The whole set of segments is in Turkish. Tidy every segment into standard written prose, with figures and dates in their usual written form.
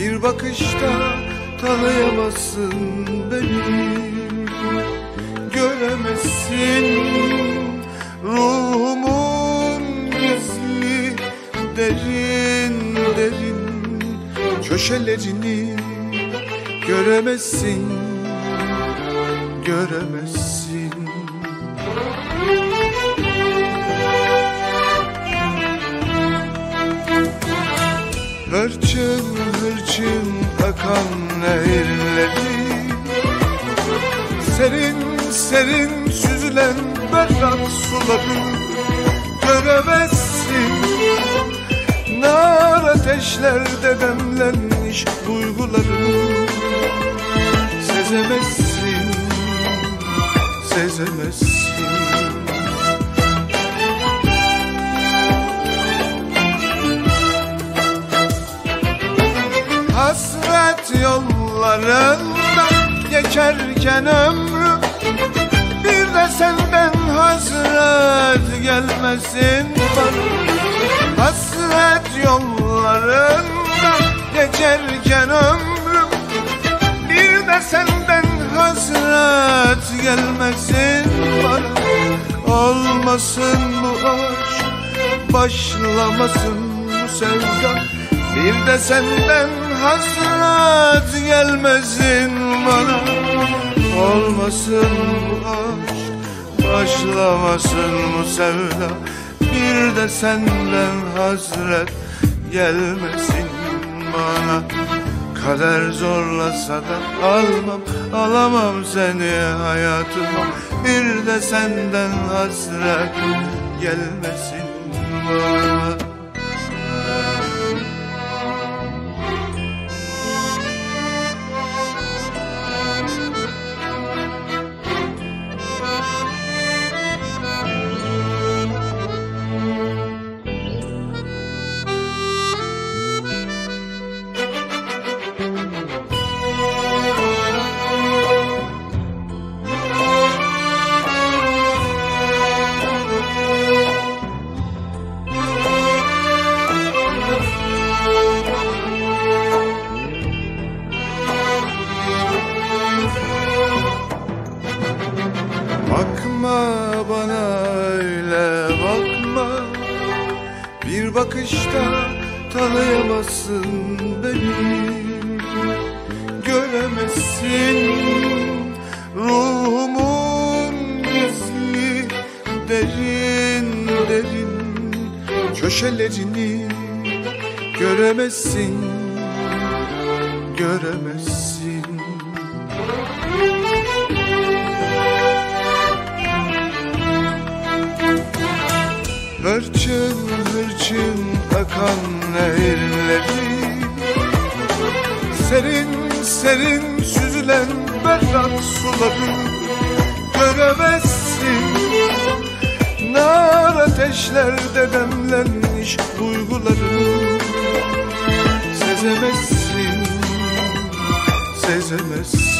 Bir bakışta tanıyamazsın beni, göremezsin ruhumun gizli derin derin köşelerini, göremezsin, göremezsin. Hırçın hırçın akan nehirleri, serin serin süzülen berrak suları, göremezsin. Nar ateşlerde demlenmiş duygularını, sezemezsin, sezemezsin. Hasret yollarında geçerken ömrüm, bir de senden hasret gelmesin bana. Hasret yollarında geçerken ömrüm, bir de senden hasret gelmesin bana. Olmasın bu aşk, başlamasın bu sevda, bir de senden hasret gelmesin bana. Olmasın bu aşk, başlamasın bu sevda, bir de senden hasret gelmesin bana. Kader zorlasa da almam, alamam seni hayatıma, bir de senden hasret gelmesin bana. Bakma bana öyle bakma, bir bakışta tanıyamazsın beni, göremezsin ruhumun gizli derin derin köşelerini, göremezsin, göremezsin. Hırçın hırçın akan nehirleri, serin serin süzülen berrak suları, göremezsin. Nar ateşlerde demlenmiş duygularını, sezemezsin, sezemezsin.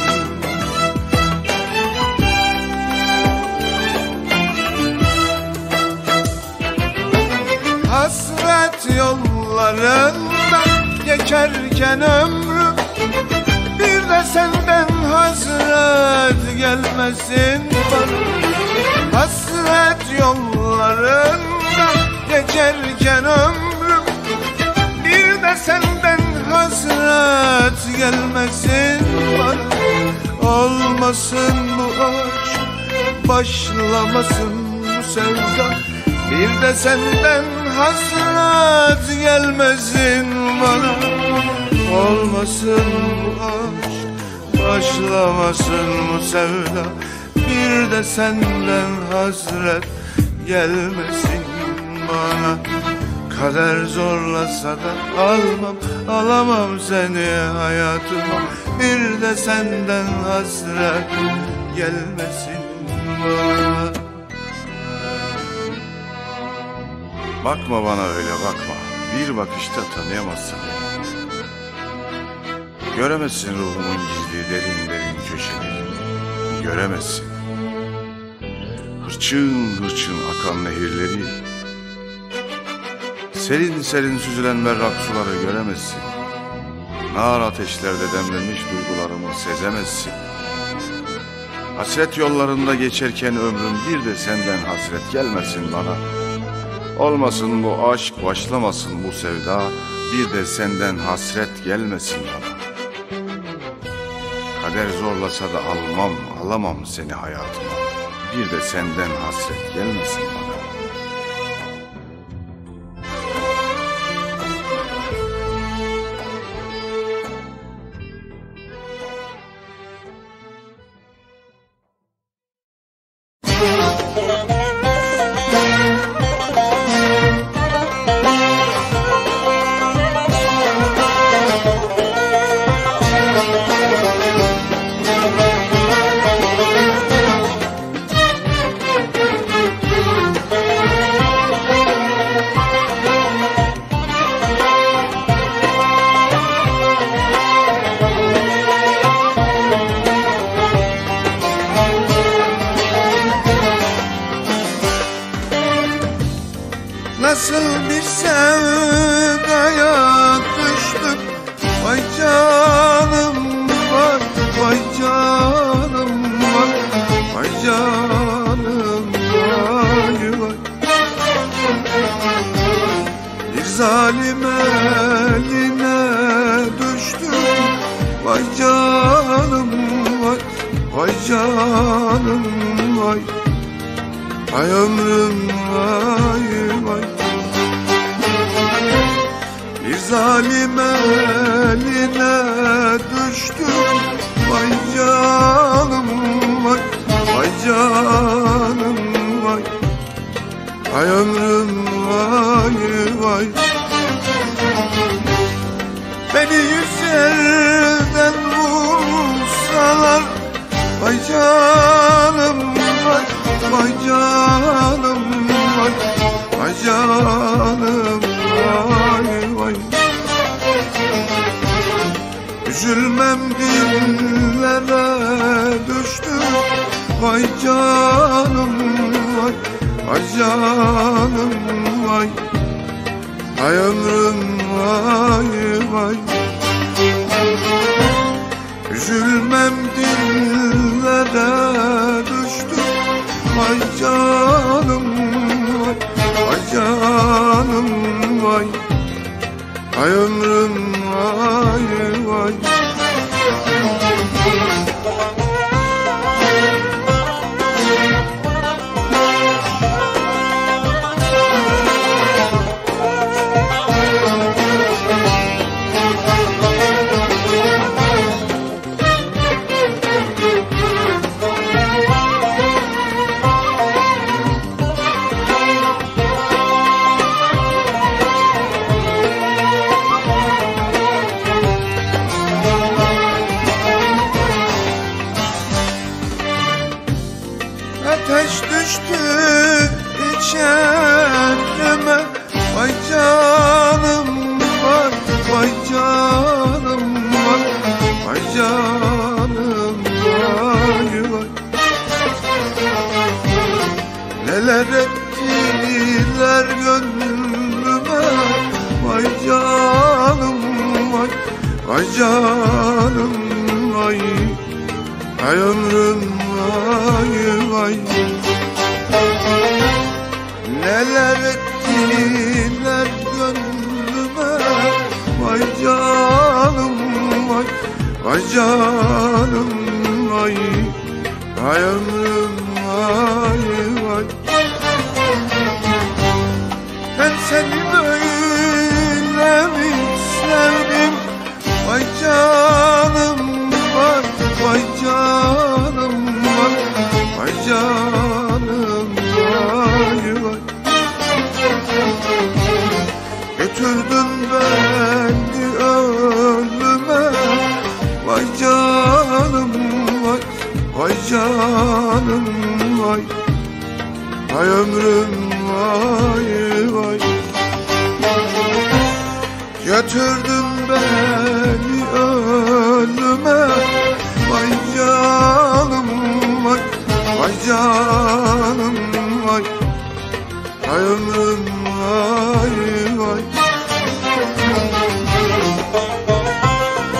Hasret yollarında geçerken ömrüm, bir de senden hasret gelmesin bana. Hasret yollarında geçerken ömrüm, bir de senden hasret gelmesin bana. Olmasın bu aşk, başlamasın bu sevda, bir de senden hasret gelmesin bana. Olmasın bu aşk, başlamasın bu sevda, bir de senden hasret gelmesin bana. Kader zorlasa da almam, alamam seni hayatıma, bir de senden hasret gelmesin bana. Bakma bana öyle bakma, bir bakışta tanıyamazsın beni. Göremezsin ruhumun gizli derin derin köşelerini, göremezsin. Hırçın hırçın akan nehirleri, serin serin süzülen berrak suları göremezsin. Nar ateşlerde demlenmiş duygularımı sezemezsin. Hasret yollarında geçerken ömrüm, bir de senden hasret gelmesin bana. Olmasın bu aşk, başlamasın bu sevda, bir de senden hasret gelmesin bana. Kader zorlasa da alamam seni hayatıma, bir de senden hasret gelmesin bana. Nasıl bir sevdaya düştük, vay canım var, vay canım var, vay canım vay vay. Bir zalim eline düştük, vay canım vay, vay canım vay, vay ömrüm vay vay. Bir zalim eline düştüm, vay canım vay, vay canım vay, vay ömrüm vay vay. Beni 100 yerden vursalar, vay canım vay, vay canım vay, vay canım vay vay. Üzülmem dillere düştüm, vay canım vay, vay canım vay, vay ömrüm vay vay. Üzülmem dillere düştüm, vay canım vay, vay canım vay, vay ömrüm vay vay. Ateş düştü içerime, vay canım var, vay canım var, vay canım vay vay. Neler ettiler gönlüme, vay canım vay, vay canım vay, vay ömrüm vay vay. Neler ettiler gönlüme, vay canım vay, vay canım vay, vay ömrüm vay vay. Ben seni böyle mi sevdim, vay canım var, vay canım var, vay canım vay vay. Götürdün beni ölüme, vay canım vay, vay canım vay, vay ömrüm vay vay. Götürdün beni ölüme, vay canım vay, vay canım vay, vay ömrüm vay vay.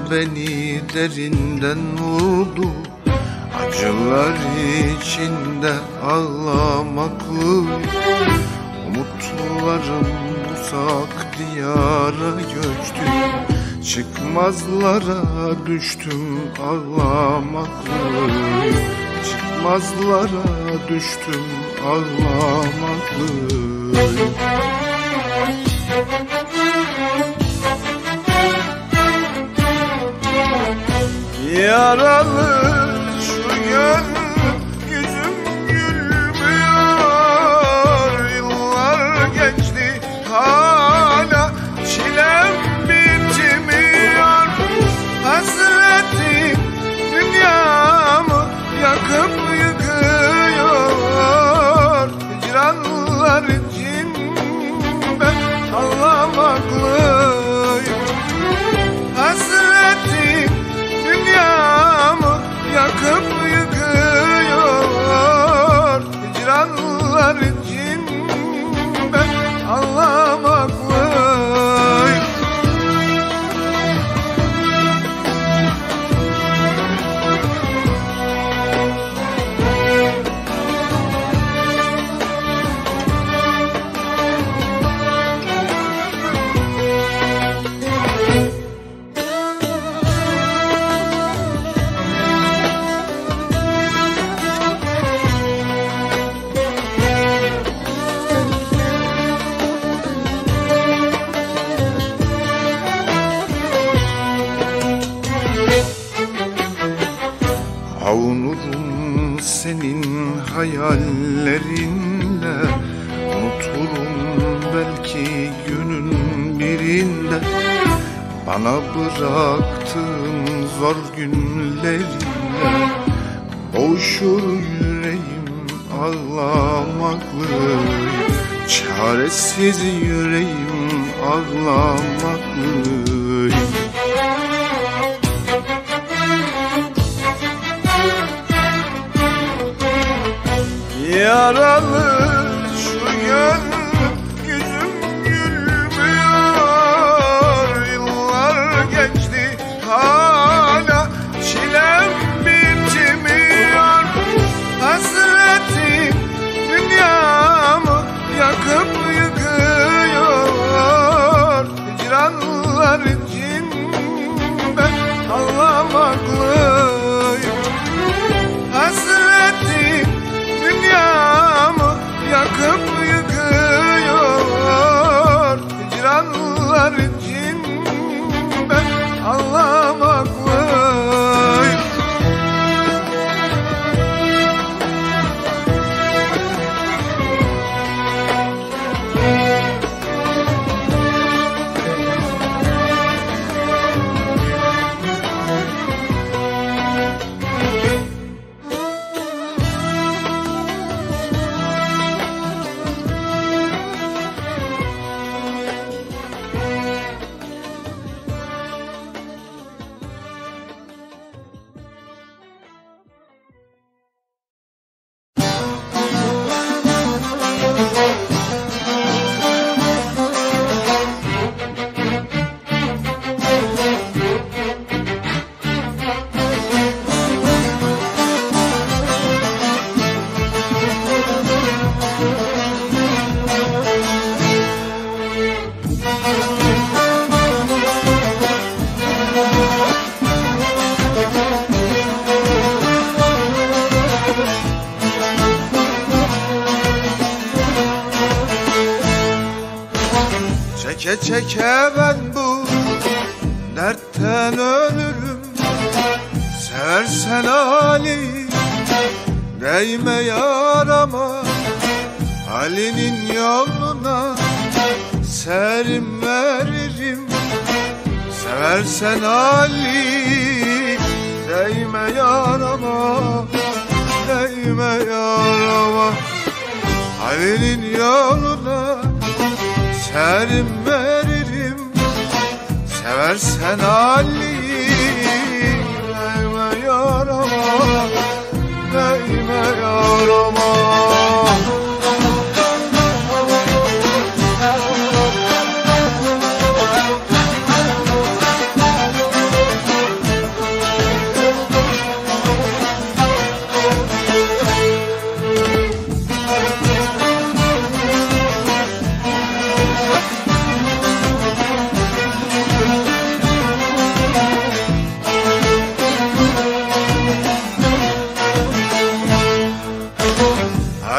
beni derinden vurdu. Acılar içinde ağlamaklı, umutlarım uzak diyara göçtü. Çıkmazlara düştüm ağlamaklı, çıkmazlara düştüm ağlamaklı. Yaralı şu gönlüm, yüzüm gülmüyor. Yıllar geçti hala çilem bitmiyor. Hasretim dünyamı yakıp yıkıyor. Hicranlar içinde ağlamaklıyım. Hasretim dünyamı yakıp yıkıyor. Hicranlar içinde ağlamaklıyım. Avunurum senin hayallerinle, unuturum belki günün birinde. Bana bıraktığın zor günlerinle boğuşur yüreğim ağlamaklı. Çaresiz yüreğim ağlamaklı. Yaralı şu gönlüm, yüzüm gülmüyor. Yıllar geçti hala çilem bitmiyor. Hasretim dünyamı yakıp yıkıyor. Hicranlar içinde ağlamaklıyım. Hasretim dünyamı yakıp yıkıyor. Hicranlar içinde ağlamaklıyım. Çeke çeke ben bu dertten ölürüm. Seversen Ali değme yarama, Ali'nin yoluna serim veririm. Seversen Ali değme yarama, değme yarama, Ali'nin yoluna serim veririm. Seversen Ali değme yarama, değme yarama.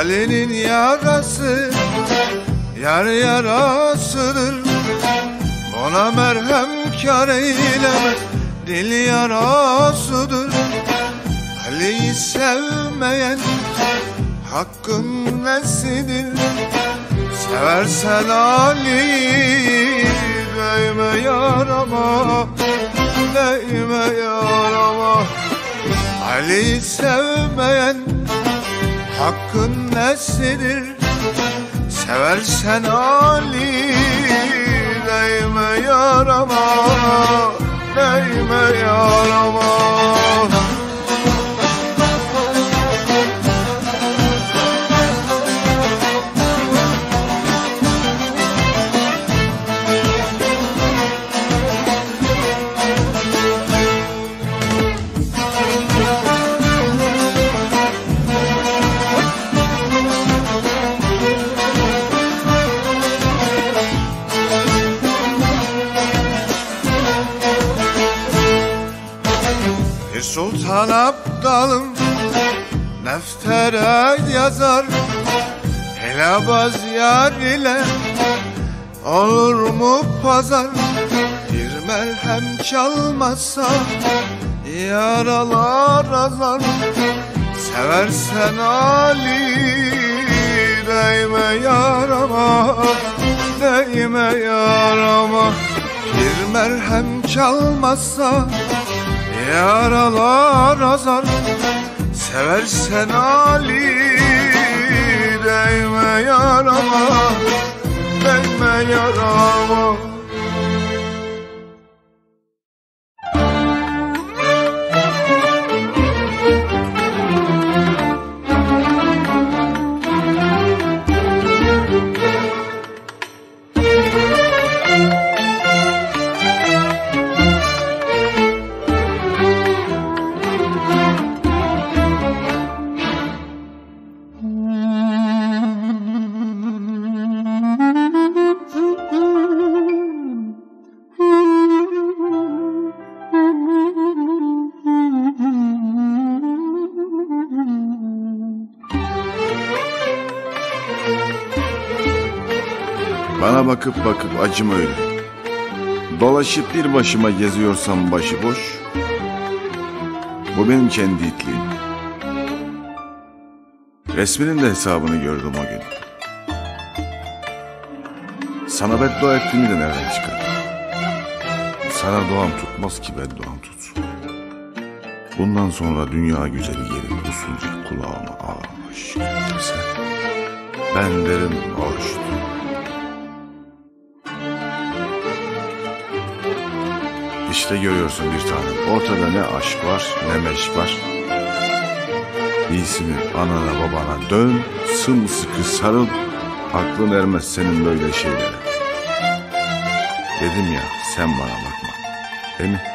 Halinin yarası yar yarasıdır. Ona merhem kâr eylemez, dil yarasıdır. Ali'yi sevmeyen hakkın nesidir? Seversen Ali'yi değme yarama, değme yarama. Ali'yi sevmeyen hakkın nesidir? Seversen Ali, değme yarama, değme yarama. Sultan Abdalım deftere yazar, helabaz yar ile olur mu pazar? Bir merhem çalmazsa yaralar azar. Seversen Ali, değme yarama, değme yarama. Bir merhem çalmazsa yaralar azar. Seversen Ali, değme yarama, değme yarama. Bana bakıp bakıp acıma öyle. Dolaşıp bir başıma geziyorsam başıboş, bu benim kendi itliğim. Resminin de hesabını gördüm o gün. Sana beddua ettiğimi de nereden çıkar? Sana duam tutmaz ki bedduam tutsun. Bundan sonra dünya güzeli gelip usulca kulağıma ağlamış dese, ben derim hoştu. İşte görüyorsun bir tanem, ortada ne aşk var ne meşk var. İyisi mi anana babana dön, sımsıkı sarıl, aklın ermez senin böyle şeylere. Dedim ya, sen bana bakma, değil mi?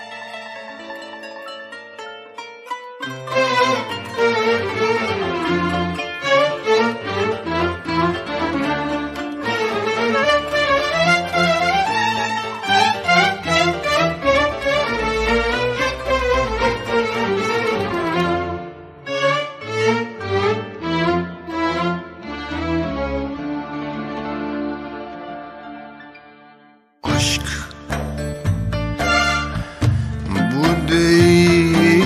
Aşk bu değil,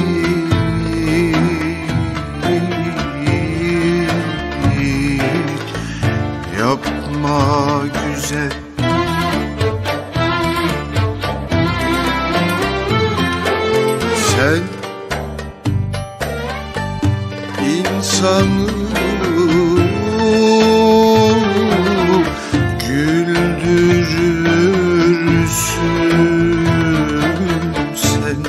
yapma güzel. Sen insanı sen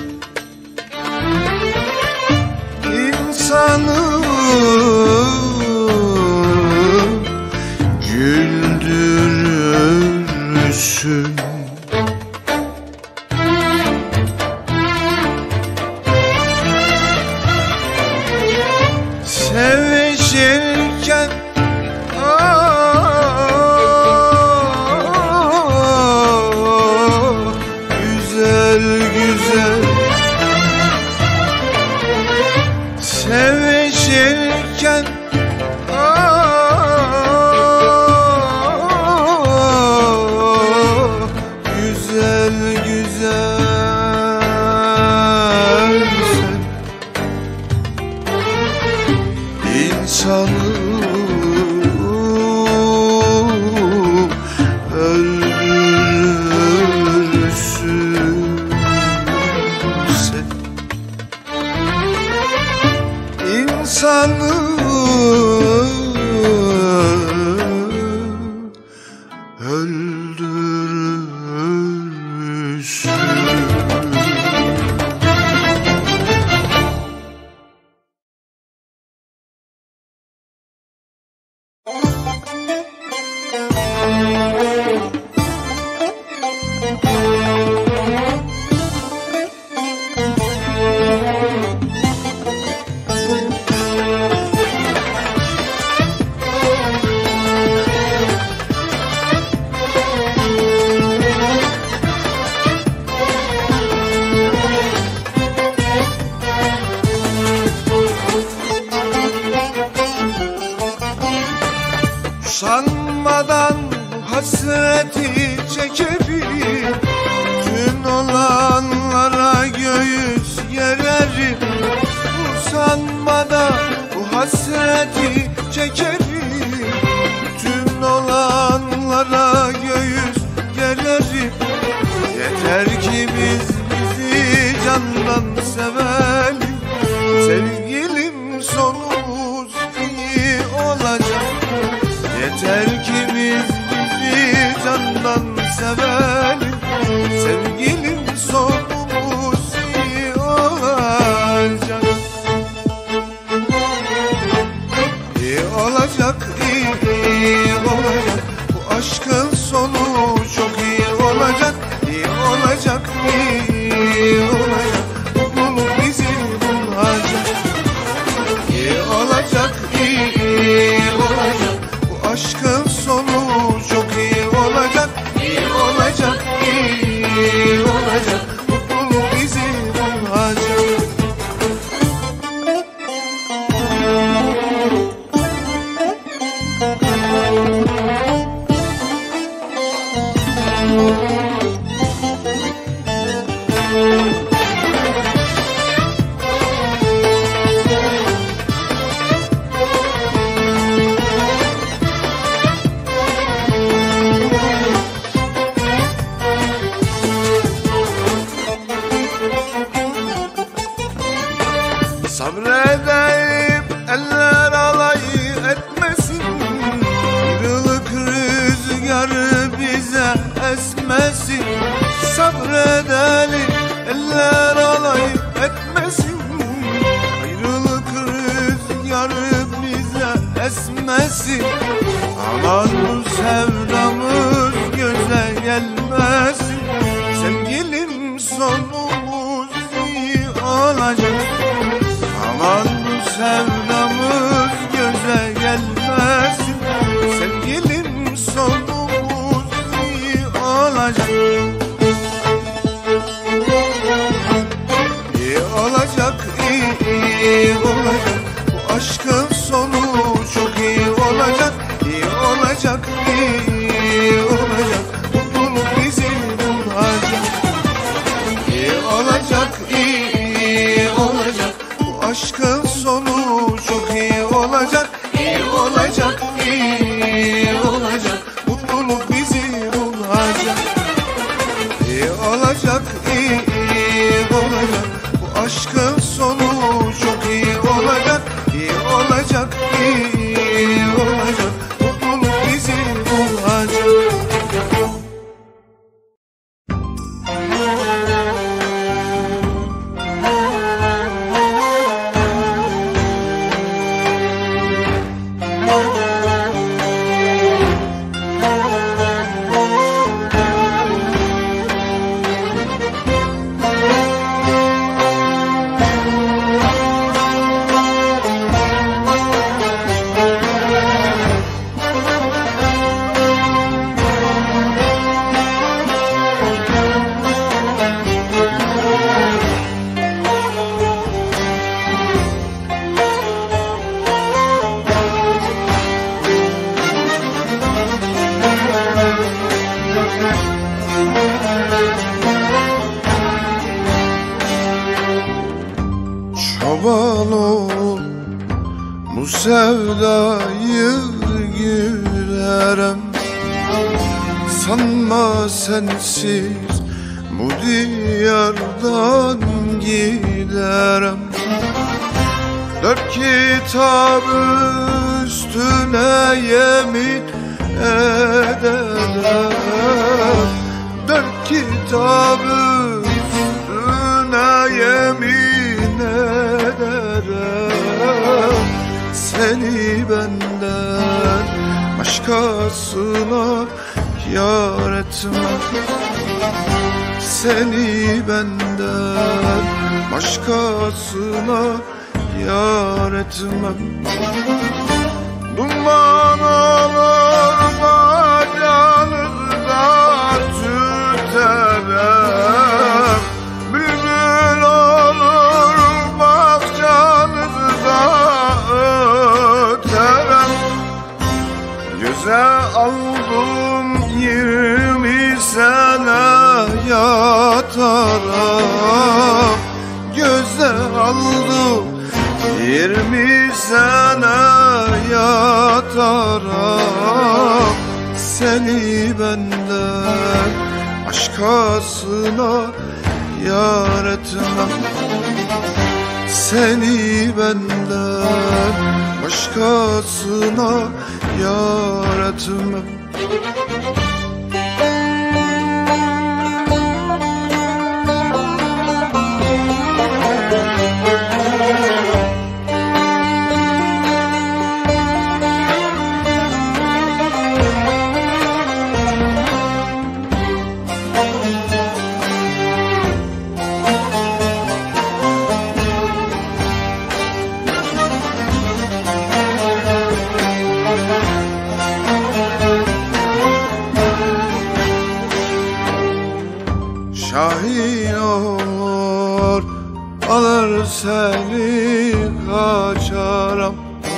insanı güldürür. Sanmadan hasreti çekerim, tüm olanlara göğüs gererim. Usanmadan bu hasreti çekerim, tüm olanlara göğüs gererim. Yeter ki biz bizi candan sevelim, sevgilim sonumuz iyi olacak. Yeter ki biz bizi candan sevelim, sevgilim sonumuz iyi olacak. İyi olacak, iyi olacak, bu aşkın sonu çok iyi olacak. İyi olacak, iyi olacak, mutluluk bizi bulacak. İyi olacak, iyi olacak, aşkın sonu çok iyi olacak. İyi olacak, iyi olacak, mutluluk bizi bulacak. Sabredelim eller alay etmesin, ayrılık rüzgarı bize esmesin. Sabredelim eller alay etmesin, ayrılık rüzgarı bize esmesin. Aman bu sevdamız göze gelmesin, sevgilim sonumuz iyi olacak. Aman bu sevdamız göze gelmesin, sevgilim sonumuz iyi olacak. İyi olacak, iyi olacak, bu aşkın sonu çok iyi olacak. İyi olacak, iyi olacak, mutluluk bizi bulacak. İyi olacak, iyi olacak, aşkın sonu çok iyi olacak. İyi olacak, iyi olacak, mutluluk bizi bulacak. İyi olacak, iyi olacak, bu aşkın sonu çok iyi olacak. İyi olacak, iyi olacak, mutluluk bizi bulacak. Çoban ol bu sevdayı gülerem, sanma sensiz bu diyardan giderem. Dört kitap üstüne yemin ederim, dört kitap üstüne yemin ederim. Seni benden başkasına yar etmem. Seni benden başkasına yar etmem. Duman olur bacağınızda tüterem, bülbül olur bahçanızda öterem. Göze aldım 20 sene yatarım, göze aldım 20 sene yatarım. Seni benden başkasına yar etmem. Seni benden başkasına yar etmem. Şahin olur alır seni kaçarım,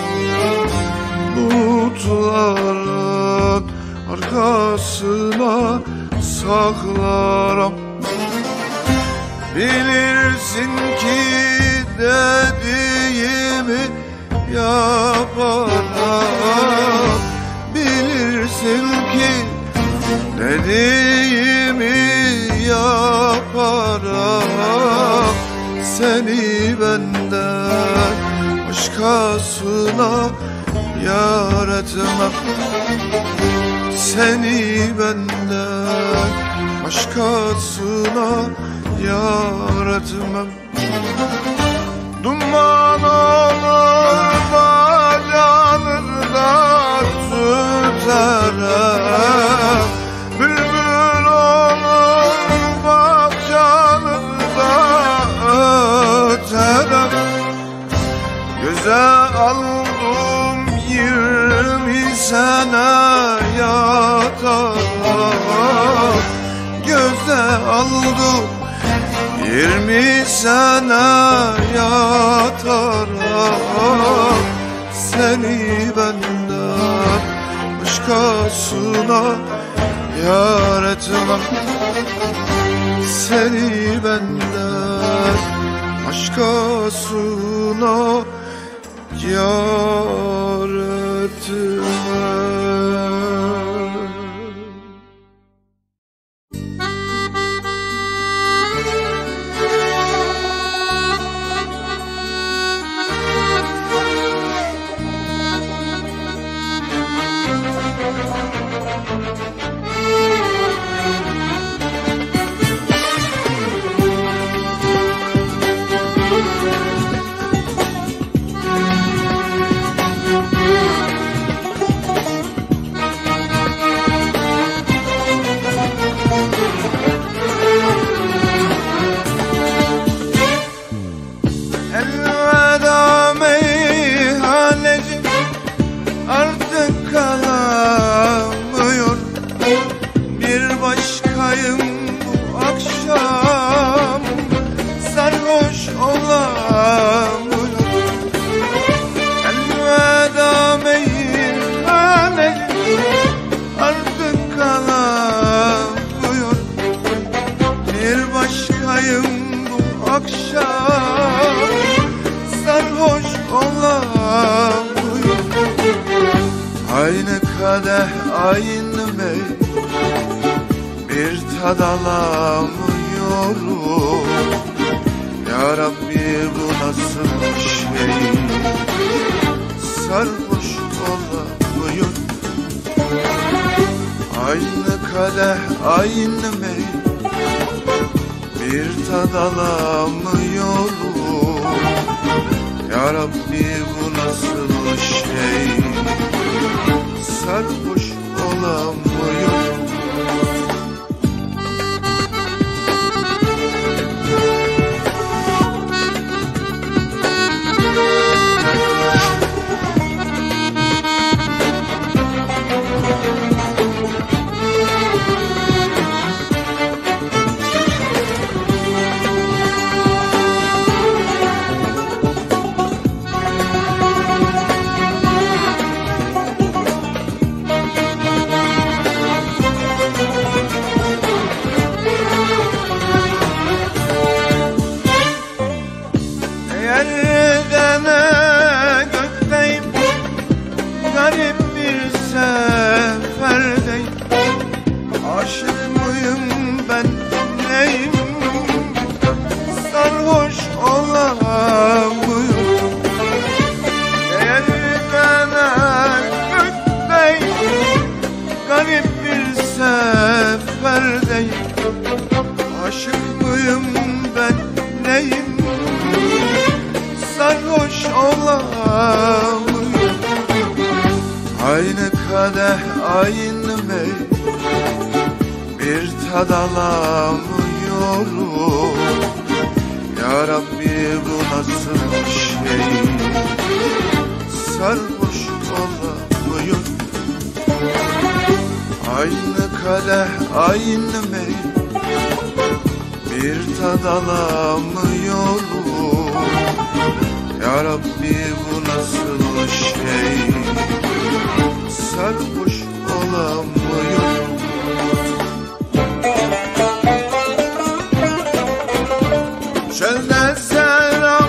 bulutların arkasına saklarım. Bilirsin ki dediğimi yaparım, bilirsin ki dediğimi yaparım. Seni benden başkasına yar etmem. Seni benden başkasına yar etmem. Duman olur bacağınızda tüterem, bülbül olur bahçanızda öterem. Göze aldım 20 sene yatarım, göze aldım 20 sene yatarım. Seni benden başkasına yar etmem. Seni benden başkasına yar etmem. Elveda meyhaneci, artık kalamıyor. Bir başkayım bu akşam, sarhoş olamıyor. Elveda meyhaneci, artık kalamıyor. Bir başkayım bu akşam, sarhoş olamıyor. Aynı kadeh aynı mey, bir tad alamıyorum. Ya Rabbi bu nasıl şey, sarhoş olamıyor. Aynı kadeh aynı mey, bir tad alamıyorum. Ya Rabbi bu nasıl şey, sarhoş olamıyorum. Yerdene gökteyim, garip bir seferdeyim. Aşık mıyım ben neyim, sarhoş olamıyorum. Yerdene gökteyim, garip bir seferdeyim. Aşık mıyım ben neyim, sarhoş olamıyorum. Aynı kadeh aynı mey, bir tad alamıyorum. Ya Rabbi bu nasıl şey, sarhoş olamıyorum. Aynı kadeh aynı mey, bir tad alamıyorum. Ya Rabbi bu nasıl şey, sarhoş olamıyorum. Çölde serap,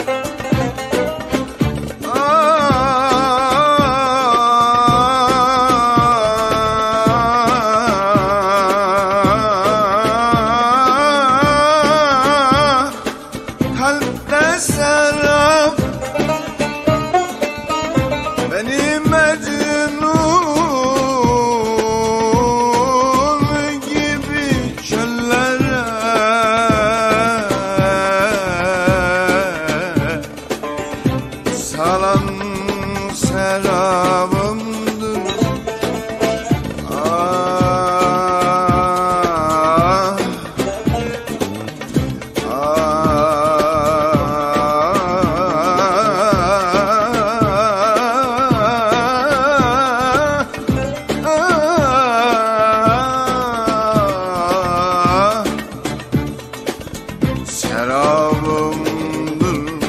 kalpte serap, beni Mecnun gibi çöllere salan serabımdır. Serabımdır,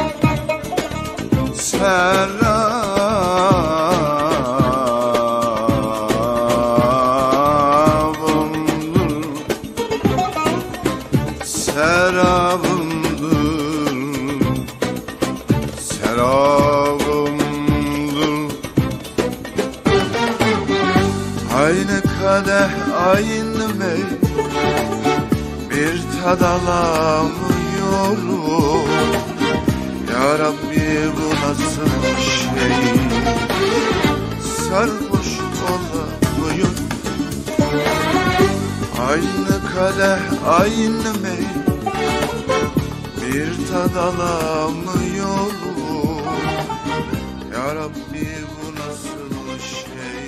serabımdır, serabımdır. Aynı kadeh aynı mey, bir tad alamıyorum. Ya Rabbi bu nasıl şey, sarhoş olamıyorum. Aynı kadeh aynı mey, bir tad alamıyorum. Ya Rabbi bu nasıl şey,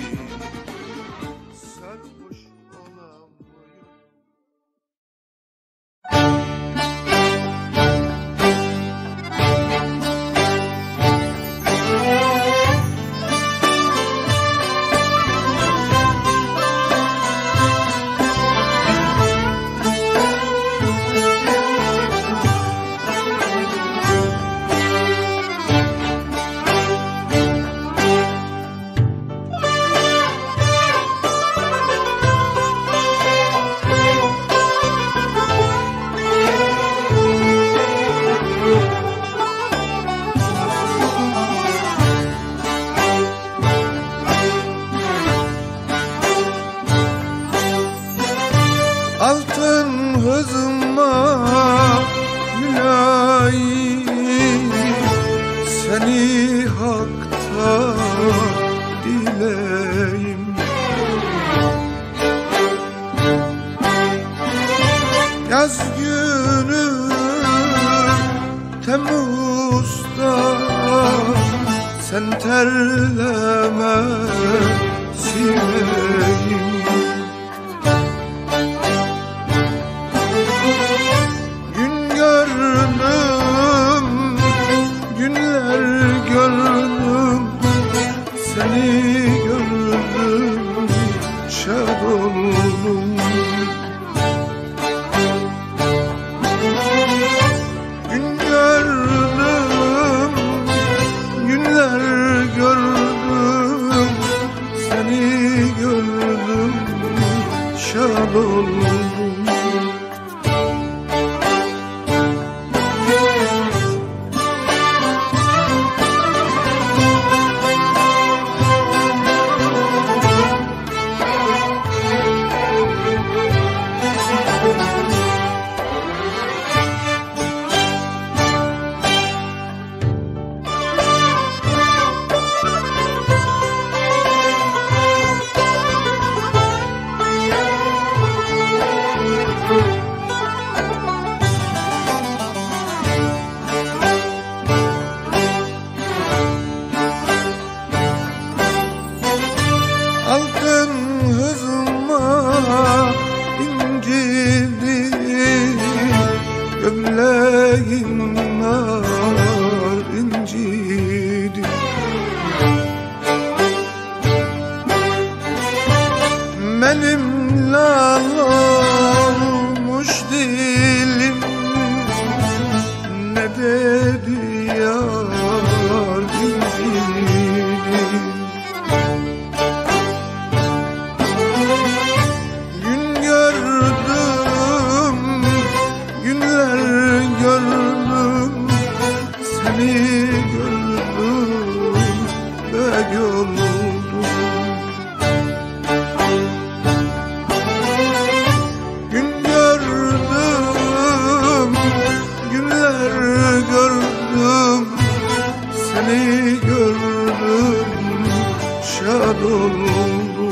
sarhoş olamıyorum. Altın hızıma mülayim, seni hakta dileyim. Yaz günü Temmuz'da sen terleme seni gördüm şad oldum. Gün gördüm, günler gördüm, seni gördüm şad oldum. Altın hızıma incidi, gömleğin nar incidi. Benim lal olmuş dilim, ne dedi yar incidi. Gün gördüm, günler gördüm, seni gördüm ve yoruldum. Gün gördüm, günler gördüm, seni gördüm şad oldum.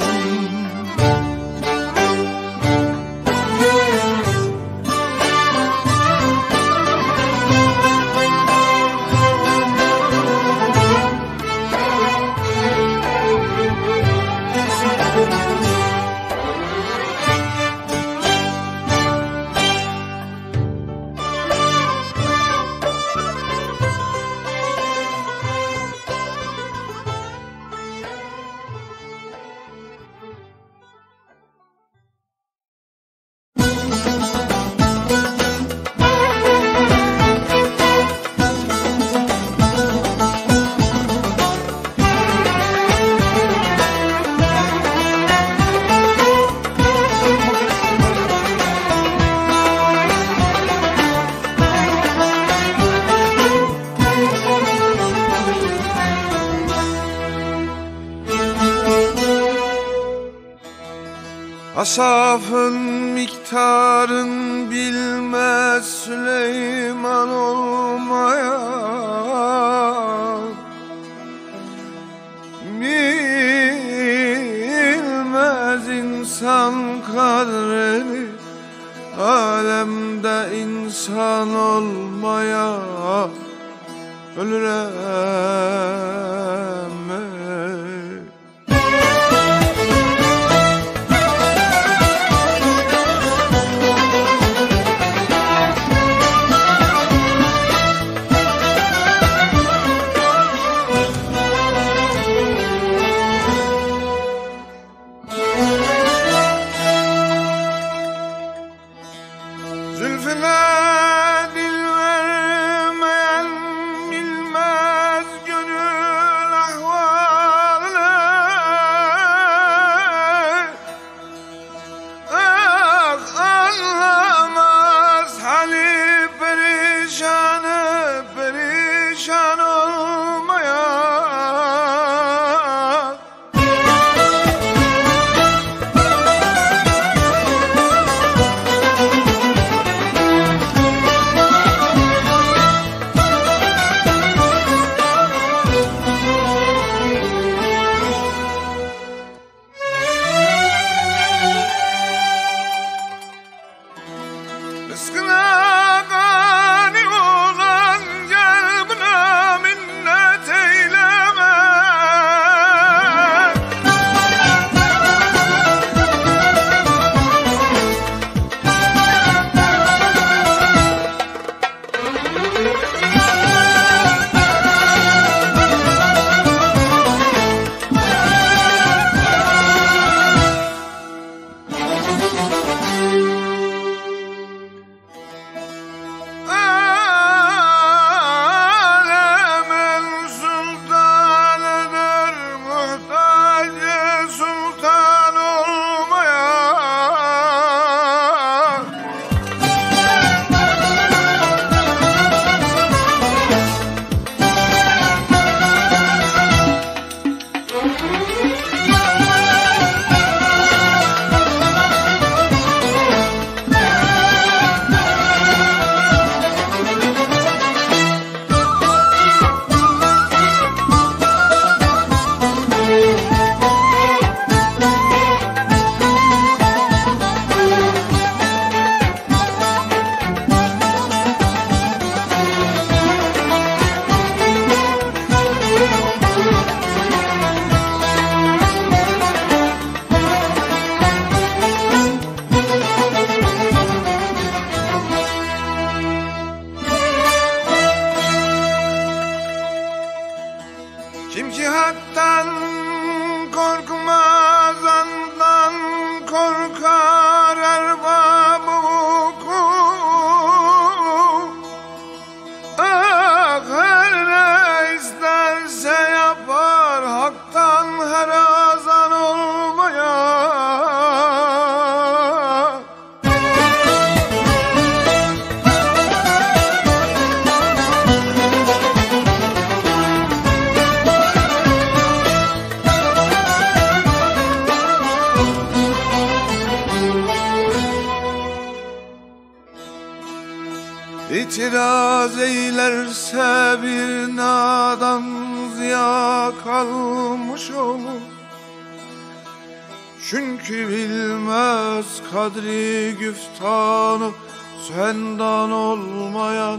Asafın miktarın bilmez Süleyman olmaya, bilmez insan kadrini alemde insan olmaya. Ölürem zülfüne dil vermeyen bilmez gönül korkmaz andan korkar erbab-ı hukuk. Ah, her ne isterse yapar haktan her azan olmaya. İtiraz eylerse bir nadan ziya kalmış olur. Çünkü bilmez kadri güftanı senden olmayan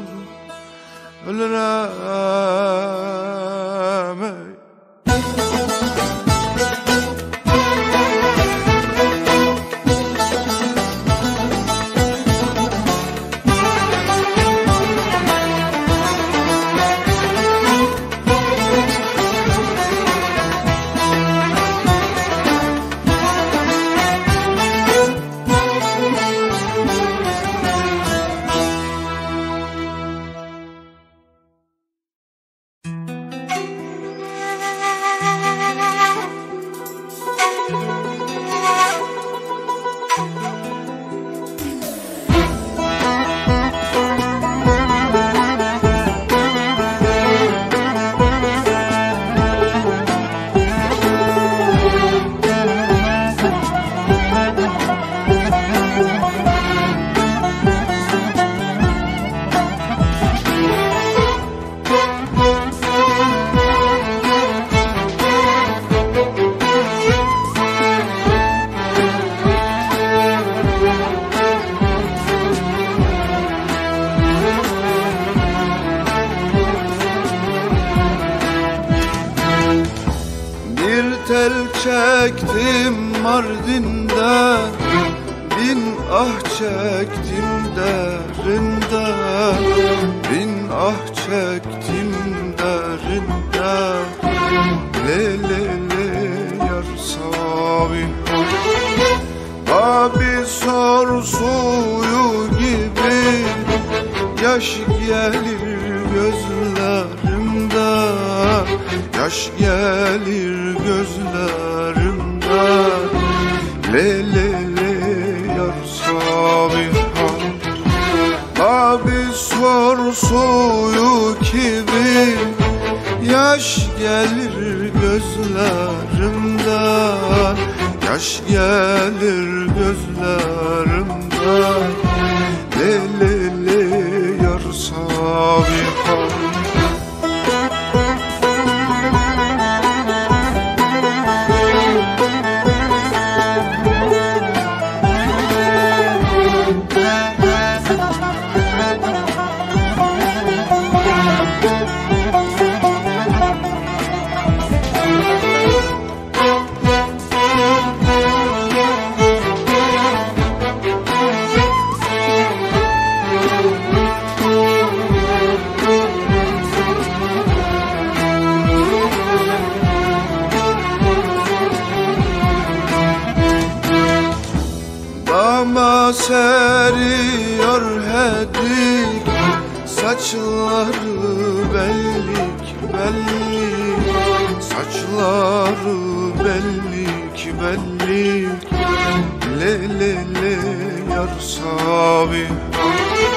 ölürem ey. Tel çektim Mardin'de, bin ah çektim derinde, bin ah çektim derinde. Le le le yar Sabiha, abi sor suyu gibi yaş gelir gözlerimde, yaş gelir gözlerimde. Le le le yar Sabiha, abi sor suyu gibi yaş gelir gözlerimden, yaş gelir gözlerimden. Le le le yar Sabiha. Dama seriyor hedik, saçları bellik bellik, saçları bellik bellik. Le le le yar Sabiha,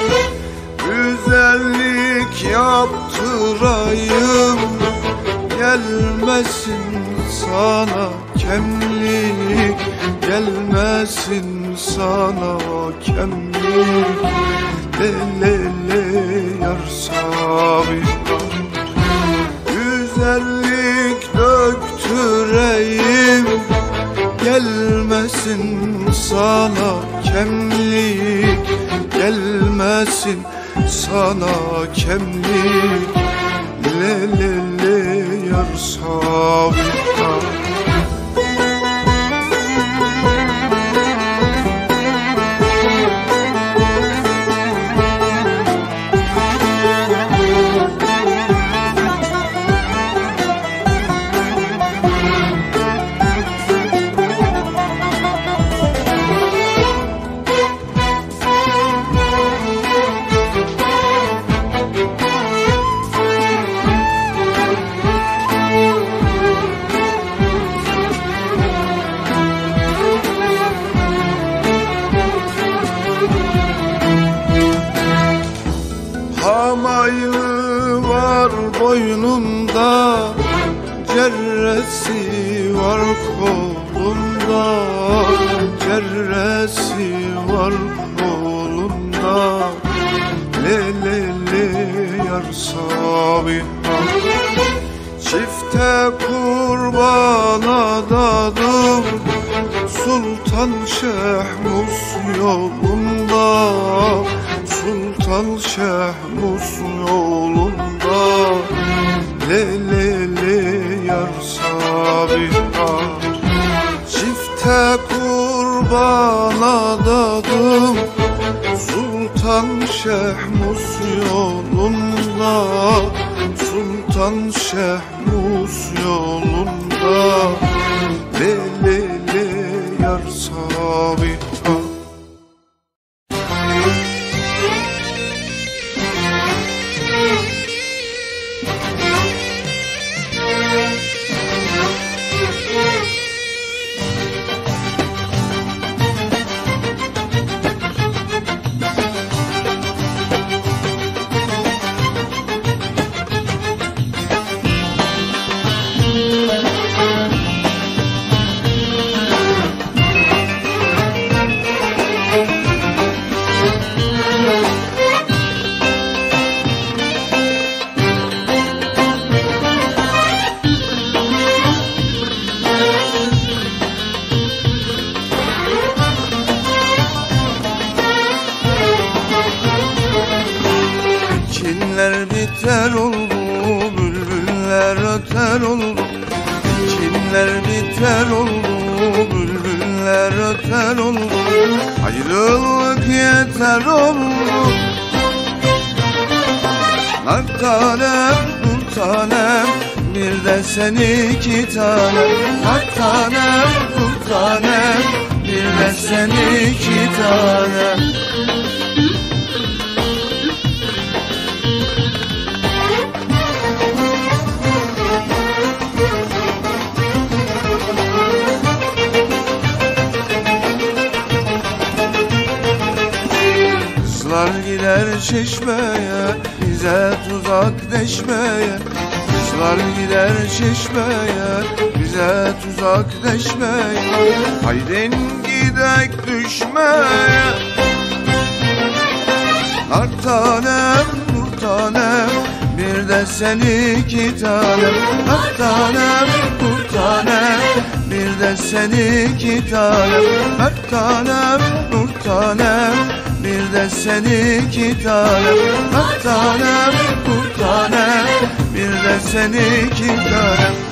güzellik yaptırayım, gelmesin sana kemlik, gelmesin sana kemlik. Le le le yar Sabiha, güzellik döktüreyim, gelmesin sana kemlik, gelmesin sana kemlik. Le le le yar Sabiha. yar kolunda, le le le yar Sabiha. Çifte kurban adadım Sultan Şehmus yolunda, Sultan Şehmus yolunda, le le le yar Sabiha. Çifte kurban adadım Sultan Şehmus yolunda, Sultan Şehmus yolunda, le le le yar Sabiha. Çinler biter oldu, bülbüller öter oldu. Çinler biter oldu, bülbüller öter oldu. Ayrılık yeter oldu. Nar tanem, nur tanem, bir de sen iki tanem. Nar tanem, nur tanem, bir de sen iki tanem. Kızlar gider çeşmeye, bize tuzak deşmeye. Kızlar gider çeşmeye, bize tuzak deşmeye. Haydin gidek düşmeye. Nar tanem, nur tanem, bir de sen iki tanem. Nar tanem, nur tanem, bir de sen iki tanem. Nar tanem, nur tanem, bir de sen iki tanem. Nar tanem, nur tanem, bir de sen iki tanem.